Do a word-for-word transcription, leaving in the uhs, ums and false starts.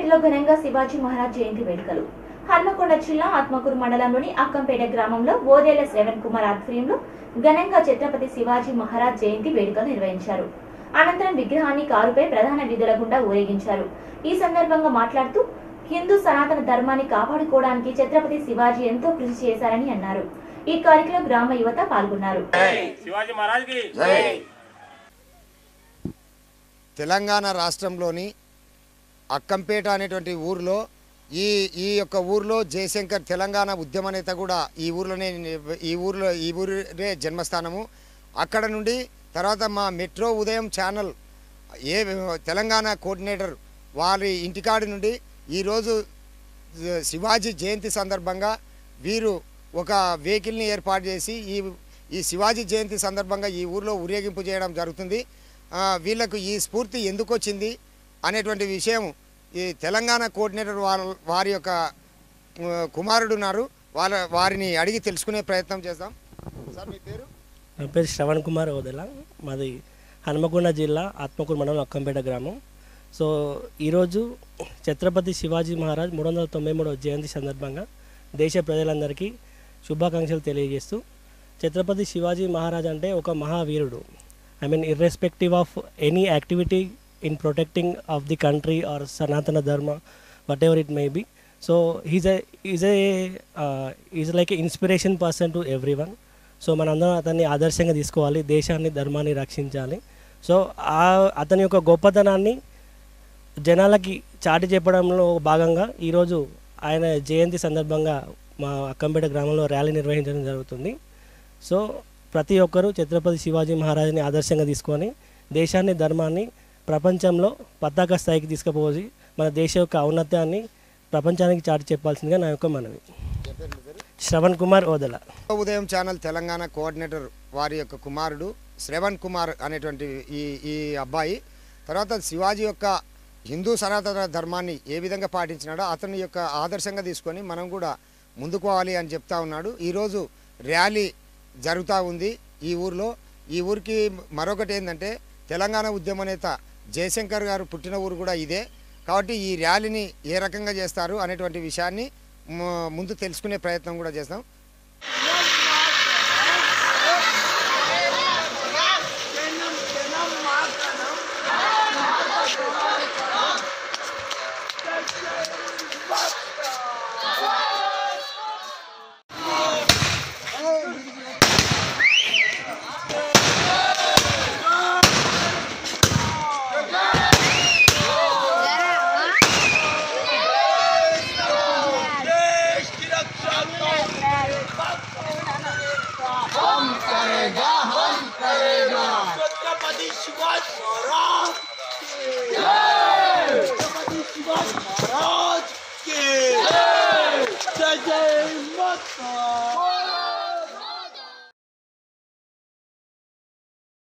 చత్రపతిలో ఘనంగా శివాజీ మహారాజ్ జయంతి వేడుకలు. హన్మకొండ జిల్లా ఆత్మకూరు మండలంలోని అక్కంపేట గ్రామంలో ఓదేల శ్రవణ్ కుమార్ ఆధ్వర్యంలో ఘనంగా ఛత్రపతి శివాజీ మహారాజ్ జయంతి వేడుకలు నిర్వహించారు. అనంతరం విగ్రహాన్ని కారుపై ప్రధాన వీధుల గుండా ఊరేగించారు. ఈ సందర్భంగా మాట్లాడుతూ హిందూ సనాతన ధర్మాన్ని కాపాడుకోవడానికి ఛత్రపతి శివాజీ ఎంతో కృషి చేశారని అన్నారు. ఈ కార్యక్రమంలో గ్రామ యువత పాల్గొన్నారు. తెలంగాణ రాష్ట్రంలోని అక్కంపేట అనేటువంటి ఊరిలో ఈ ఈ యొక్క ఊరిలో జయశంకర్ తెలంగాణ ఉద్యమ నేత కూడా ఈ ఊరిలోనే ఈ ఊరిలో ఈ ఊరే జన్మస్థానము. అక్కడ నుండి తర్వాత మా మెట్రో ఉదయం ఛానల్ ఏ తెలంగాణ కోఆర్డినేటర్ వారి ఇంటికాడి నుండి ఈరోజు శివాజీ జయంతి సందర్భంగా వీరు ఒక వెహికల్ని ఏర్పాటు చేసి ఈ ఈ శివాజీ జయంతి సందర్భంగా ఈ ఊరిలో ఊరేగింపు చేయడం జరుగుతుంది. వీళ్ళకు ఈ స్ఫూర్తి ఎందుకు వచ్చింది అనేటువంటి విషయం ఈ తెలంగాణ కోఆర్డినేటర్ వారి వారి యొక్క కుమారుడు ఉన్నారు, వాళ్ళ వారిని అడిగి తెలుసుకునే ప్రయత్నం చేద్దాం. సార్ మీ పేరు? నా పేరు శ్రవణ్ కుమార్ ఓదెల, మాది హన్మకొండ జిల్లా ఆత్మకూరు మండలం అక్కంపేట గ్రామం. సో ఈరోజు ఛత్రపతి శివాజీ మహారాజ్ మూడు వందల తొంభై మూడవ జయంతి సందర్భంగా దేశ ప్రజలందరికీ శుభాకాంక్షలు తెలియజేస్తూ, ఛత్రపతి శివాజీ మహారాజ్ అంటే ఒక మహావీరుడు. I mean irrespective of any activity in protecting of the country or Sanatana Dharma, whatever it may be. So he's a he's a uh, he's like an inspiration person to everyone. So మనందరం అతన్ని ఆదర్శంగా తీసుకోవాలి, దేశాన్ని ధర్మాన్ని రక్షించాలి. So ఆ అతని యొక్క గొప్పతనాన్ని జనాలకి చాటి చెప్పడంలో భాగంగా ఈరోజు ఆయన జయంతి సందర్భంగా మా అక్కంపేట గ్రామంలో ర్యాలీ నిర్వహించడం జరుగుతుంది. సో ప్రతి ఒక్కరూ ఛత్రపతి శివాజీ మహారాజ్ని ఆదర్శంగా తీసుకొని దేశాన్ని ధర్మాన్ని ప్రపంచంలో పతాక స్థాయికి తీసుకుపోయి మన దేశ యొక్క ఔన్నత్యాన్ని ప్రపంచానికి చాటి చెప్పాల్సిందిగా నా యొక్క మనవి. శ్రవణ్ కుమార్ ఓదెల, ఉదయం ఛానల్ తెలంగాణ కోఆర్డినేటర్ వారి యొక్క కుమారుడు శ్రవణ్ కుమార్ అనేటువంటి ఈ ఈ అబ్బాయి తర్వాత శివాజీ యొక్క హిందూ సనాతన ధర్మాన్ని ఏ విధంగా పాటించినాడో అతని యొక్క ఆదర్శంగా తీసుకొని మనం కూడా ముందుకు పోవాలి అని చెప్తా ఉన్నాడు. ఈరోజు ర్యాలీ జరుగుతూ ఉంది ఈ ఊరిలో. ఈ ఊరికి మరొకటి ఏంటంటే తెలంగాణ ఉద్యమ నేత జయశంకర్ గారు పుట్టిన ఊరు కూడా ఇదే. కాబట్టి ఈ ర్యాలీని ఏ రకంగా చేస్తారు అనేటువంటి విషయాన్ని ముందు తెలుసుకునే ప్రయత్నం కూడా చేస్తాం.